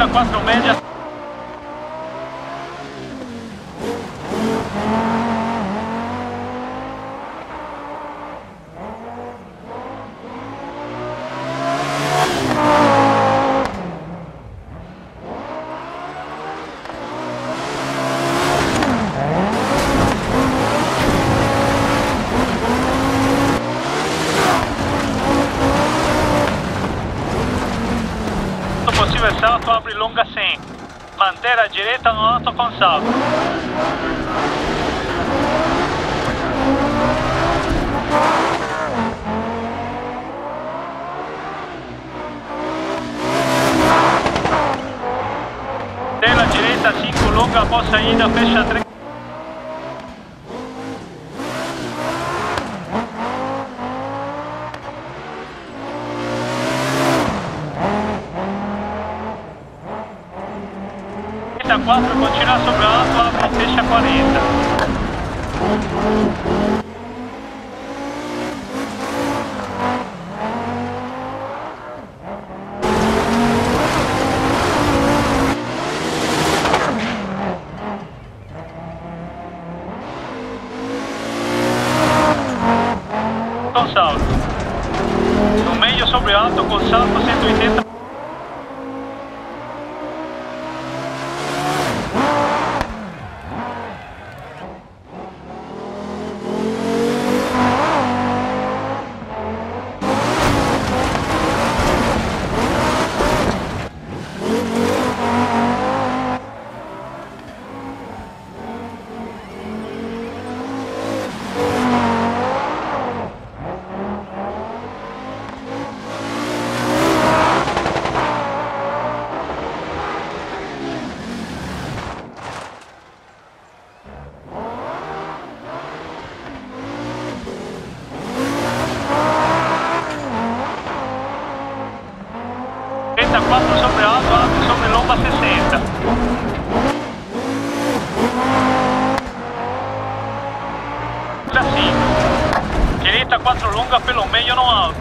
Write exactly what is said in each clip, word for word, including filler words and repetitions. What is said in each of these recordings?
direita quatro média. Possível salto, abre longa cem. Manter a direita no alto com salto. Tela direita cinco longa após saída, fecha três. quatro, continua sobre o alto, abre e fecha quarenta. Com salto. No meio sobre o alto, com salto cento e oitenta. quatro sobre alto, abre sobre lomba sessenta. cinco. Direita quatro longa pelo meio no alto.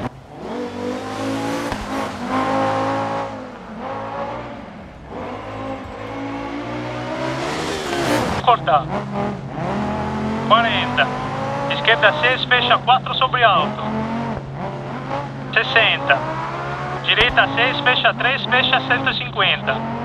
Cortar. quarenta. Esquerda seis, fecha quatro sobre alto. sessenta. Direita seis, fecha três, fecha cento e cinquenta.